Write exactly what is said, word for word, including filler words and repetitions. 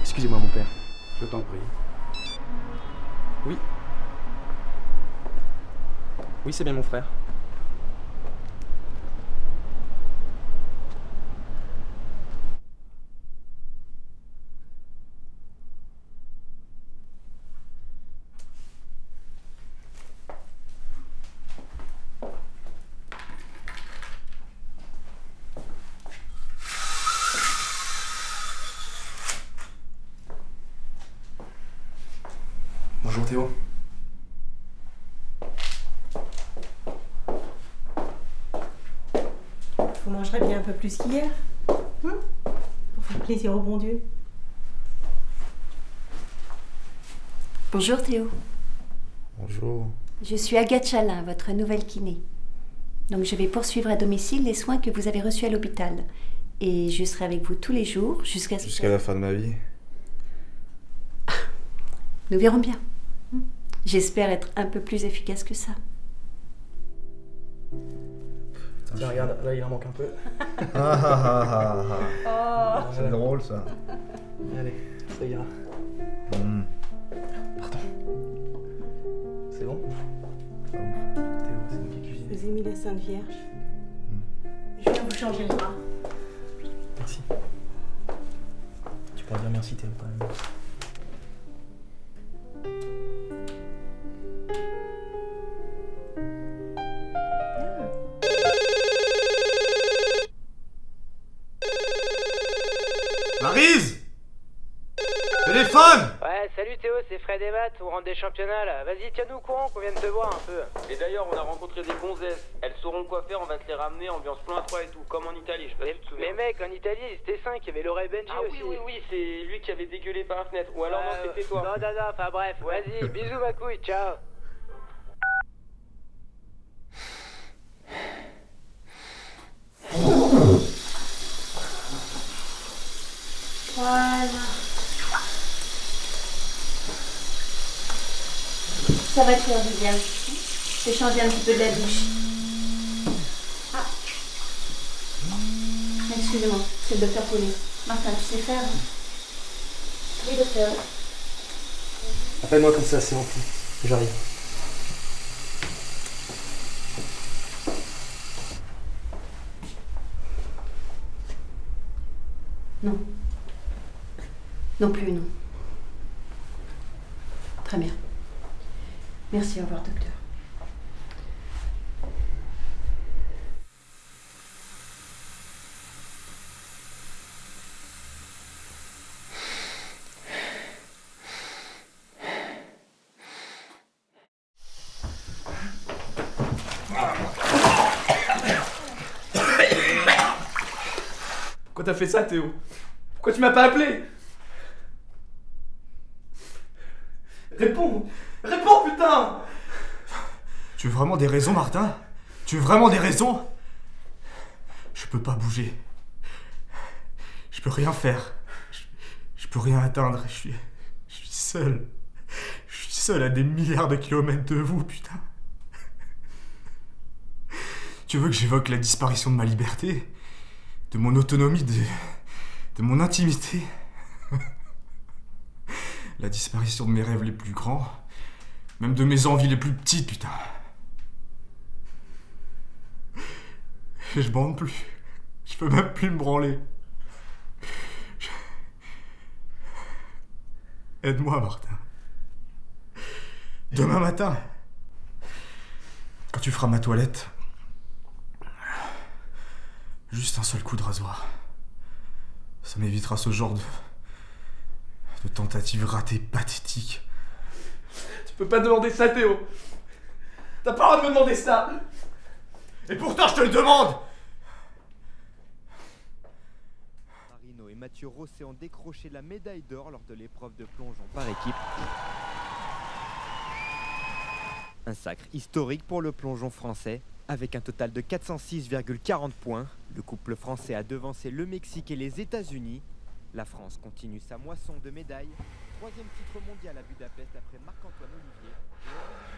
Excusez-moi, mon père. Je t'en prie. Oui. Oui, c'est bien mon frère. Bonjour Théo. Vous mangerez bien un peu plus qu'hier, hein, pour faire plaisir au bon Dieu. Bonjour Théo. Bonjour. Je suis Agathe Chalin, votre nouvelle kiné. Donc je vais poursuivre à domicile les soins que vous avez reçus à l'hôpital. Et je serai avec vous tous les jours jusqu'à ce Jusqu'à que... la fin de ma vie. Nous verrons bien. J'espère être un peu plus efficace que ça. Tiens, regarde, là il en manque un peu. Ah ah ah ah ah. C'est drôle ça. Allez, ça ira. Mm. Pardon. C'est bon? Pas ouf. Théo, c'est moi qui Je cuisine. vous ai mis la Sainte Vierge. Je viens vous changer le drap. Merci. Tu pourras dire merci Théo quand même. Maryse! Téléphone! Ouais, salut Théo, c'est Fred et Matt, on rentre des championnats là. Vas-y, tiens-nous au courant qu'on vient de te voir un peu. Et d'ailleurs, on a rencontré des gonzesses. Elles sauront quoi faire, on va te les ramener, ambiance plein à trois et tout, comme en Italie, je sais pas si tu te souviens. Mais mec, en Italie, ils étaient cinq, il y avait Laura et Benji Ah aussi. oui, oui, oui, c'est lui qui avait dégueulé par la fenêtre. Ou alors, Ouais, non, c'était toi. Non, non, non, enfin bref, vas-y, bisous ma couille, ciao. Voilà. Ça va te faire du bien. Je vais changer un petit peu de la douche. Ah. Excusez-moi, c'est le docteur Paulet. Martin, tu sais faire? Oui, docteur. Appelle-moi quand c'est assez rempli. J'arrive. Non. Non plus, non. Très bien. Merci, au revoir, docteur. Pourquoi t'as fait ça Théo? Pourquoi tu m'as pas appelé? Réponds! Réponds putain! Tu veux vraiment des raisons, Martin? Tu veux vraiment des raisons? Je peux pas bouger. Je peux rien faire. Je, je peux rien atteindre. Je suis. Je suis seul. Je suis seul à des milliards de kilomètres de vous, putain. Tu veux que j'évoque la disparition de ma liberté? De mon autonomie, de, de mon intimité? La disparition de mes rêves les plus grands? Même de mes envies les plus petites, putain. Je bande plus. Je peux même plus me branler. Je... Aide-moi, Martin. Demain matin, quand tu feras ma toilette, juste un seul coup de rasoir. Ça m'évitera ce genre de... de tentatives ratées pathétiques. Tu peux pas demander ça Théo! T'as pas le droit de me demander ça! Et pourtant, je te le demande! Marino et Mathieu Rosset ont décroché la médaille d'or lors de l'épreuve de plongeon par équipe. Un sacre historique pour le plongeon français. Avec un total de quatre cent six virgule quarante points, le couple français a devancé le Mexique et les États-Unis. La France continue sa moisson de médailles. Troisième titre mondial à Budapest après Marc-Antoine Olivier.